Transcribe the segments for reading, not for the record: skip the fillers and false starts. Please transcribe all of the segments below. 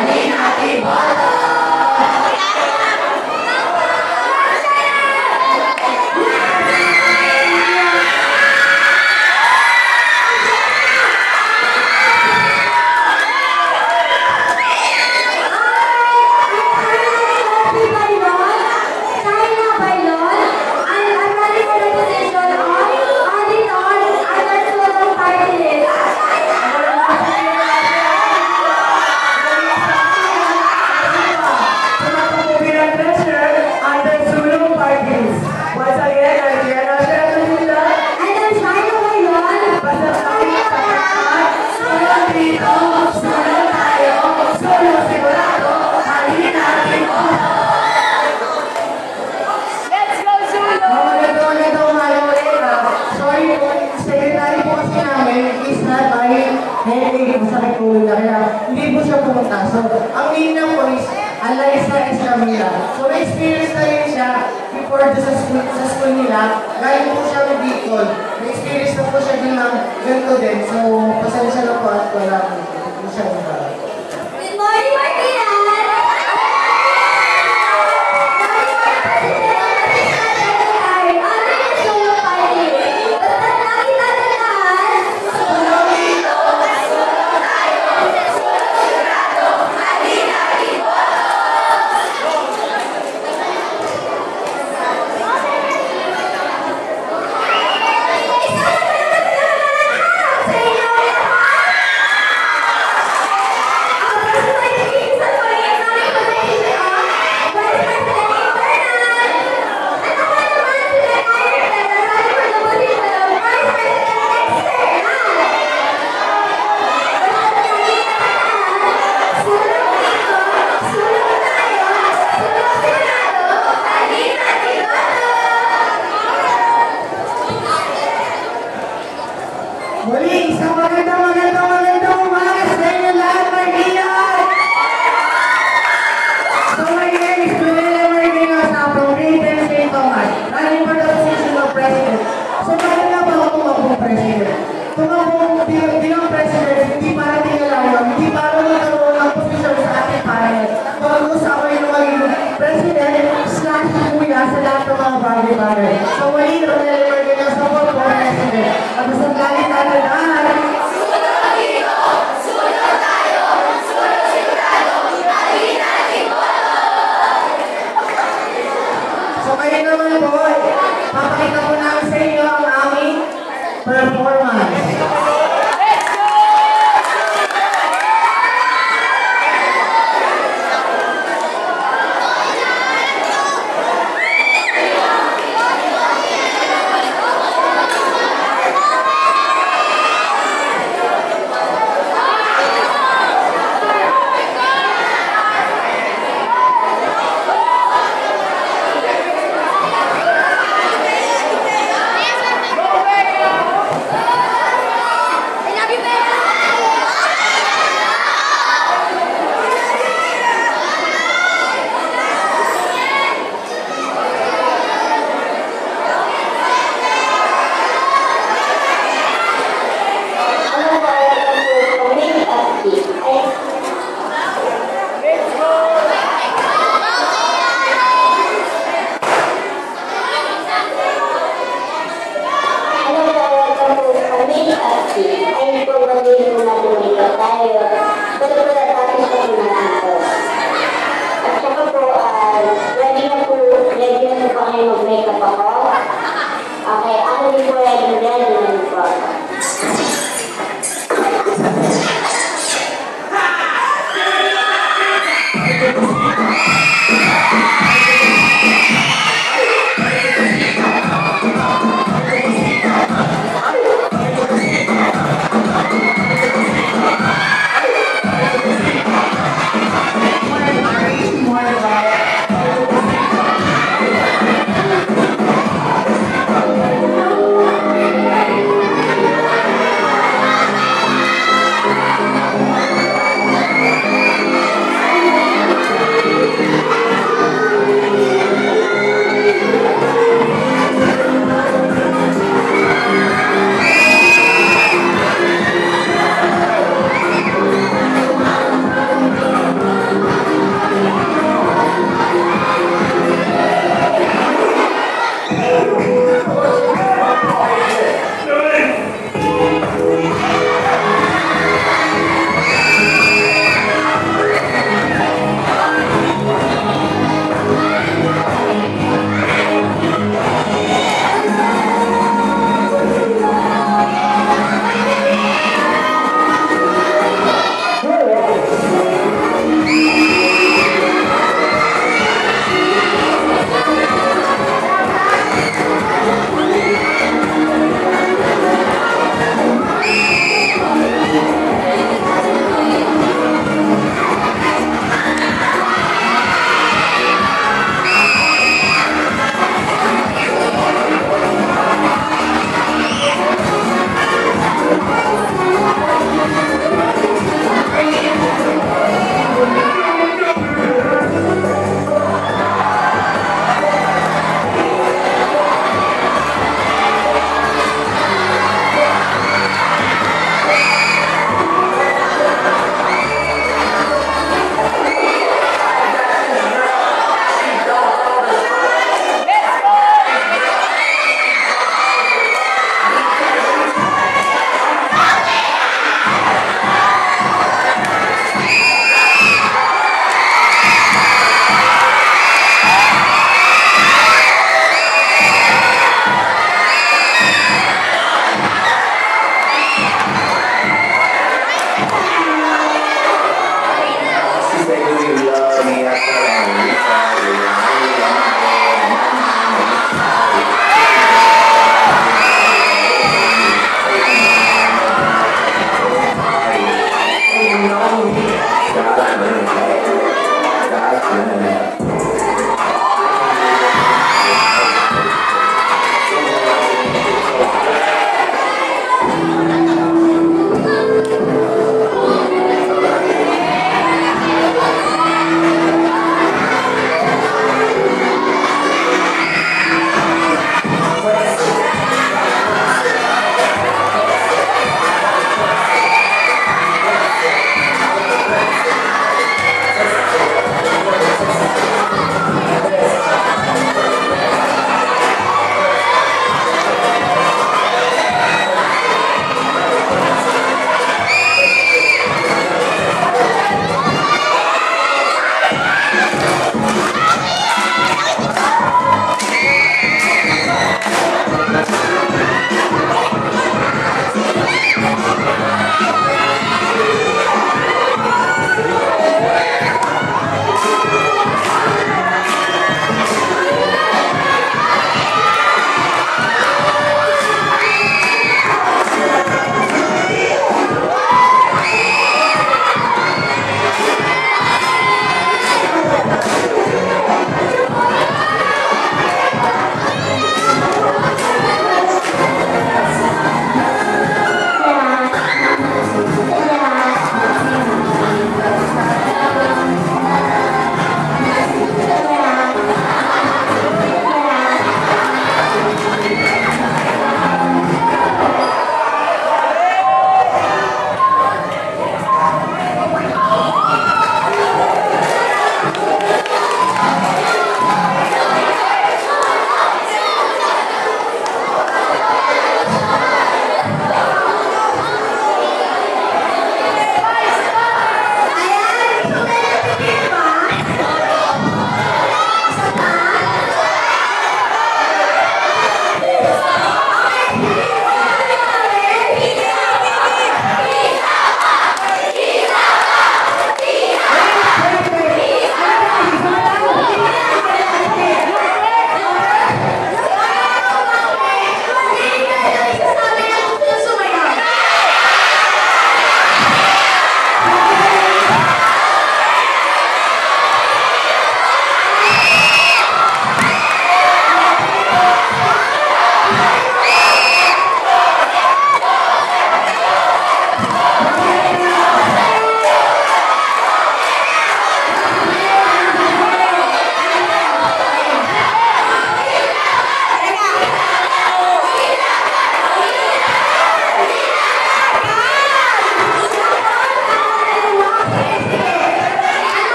Hindi po siya pumunta. So, ang main na po is, Alaysa Escamilla. So, na-experience na rin siya before sa school nila. Galing po siya ng Bicol. Na-experience na po siya din ng ganito din. So, pasensya na po at wala po. Hindi siya pumunta. Good morning, Martina! Muli, isang magandang umaga sa inyo lahat, Marquillas! So my name is Brunella Marquillas from Grade 10 St. Thomas, running for the position of President. So bakit nga ba ako tumakbong President? Tumakbong bilang President, hindi para tinalawan, hindi para magkaroon ng posisyon sa ating panel. Bagus ako yung maging President/Kuya sa lahat ng mga bagay-bagay. So muli, Brunella Marquillas ako for President. At sa galing tayo lahat. So ngayon naman po, papakita ko namin sa inyo ang aming performance. Go,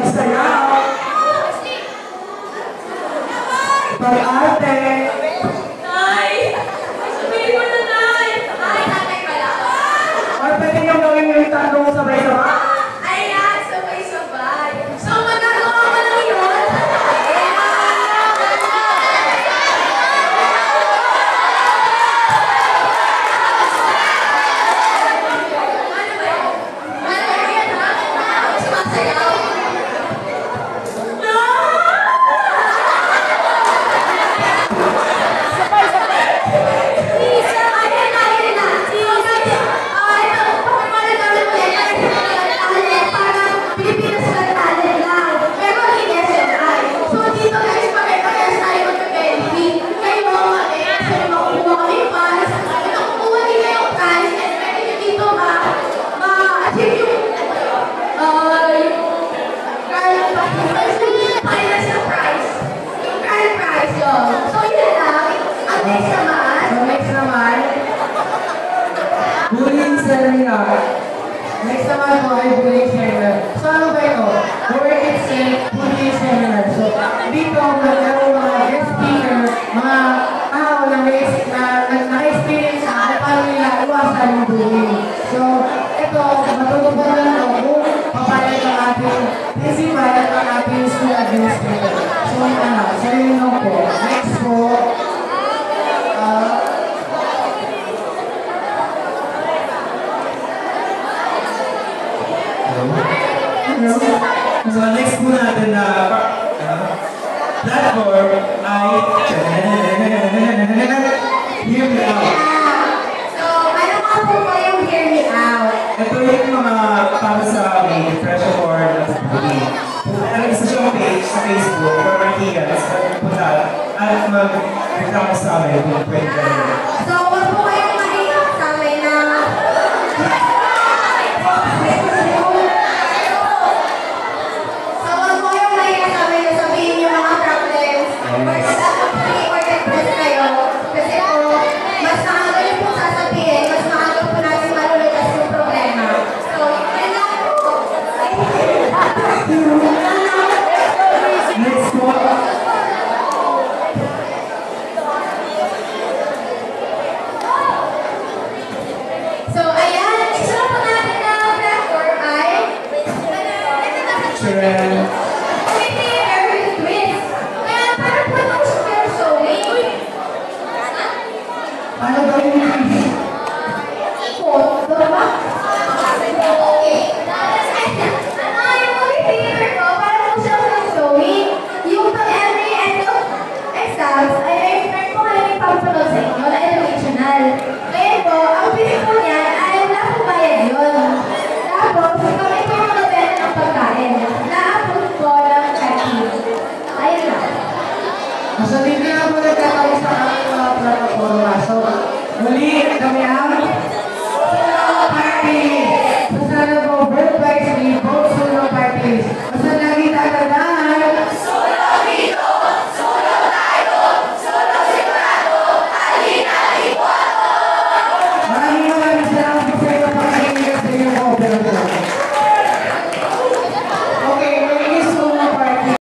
magsayaw. Pag-arte. Nay! Sabihin mo na, Nay! Ay, tatay pala. Or pwede niyong gawin yung tatlong sabay-sabay. Ayan, sabay-sabay. So, magagawa mo lang yun? Ano ba yun? Ano ba yan, ha? Ako sumasayaw? No! Lisa! Ayan na, ayan na. So, guys, ito, pakipala namin mo yan. Talent, parang Pilipinas na talent lang. Pero hindi SMI. So, dito guys, pagkakayas tayo magka-belly. Kayo, SMI, makukuha kami fans. Nakukuha nila yung fans. And pwede nyo dito ma-achieve yung finance na prize. Yung grand prize yun. So, yun lang. Ang next naman, So next naman, Bullying seminar. next naman po ay bullying seminar. So ano ba ito? The word itself, bullying seminar. So dito, magkaroon mga guest speaker, mga tao na naka-experience na kung paano nila iwasan yung bullying. So ito, matutupad lang ito kung papayag ang ating principal at ang ating school administrator. So yun lang po. Next po, So next po natin na platform ay Hear Me Out. so, ano nga po ba yung hear me out? Ito yung mga para sa may depression or nasabili. Isa siyang page sa Facebook for Martians. Punta at mag-reklamo sa amin kung pwede ka rin. So, wag po kayong mahiyak sa amin na so, wag po kayong mahiyak sa amin na sabihin yung mga problems or depressed kayo. Kasi po, mas maaga yung po sasabihin, mas maaga po natin malulutas yung problema. So, yun lang po. Next po. So, ayan, isa po natin na platform ay Trend. Twitter with twist. Kaya parang po ito super showing. ano ba yung Ikot, diba? Okay. Yung movie theater ko, parang po siya super showing. Yung pag every end of exams, ay expect ko kayo yung papanood sa inyo na educational. Kaya po, ang pilit po niyan ay wala pong bayad yun. Tapos, kami po yung nabenta ng pagkain. Na-approve po ng checking. Ayun lang. So, dito na po nagkakaroon sa aming mga plataforma. So, muli, kami ang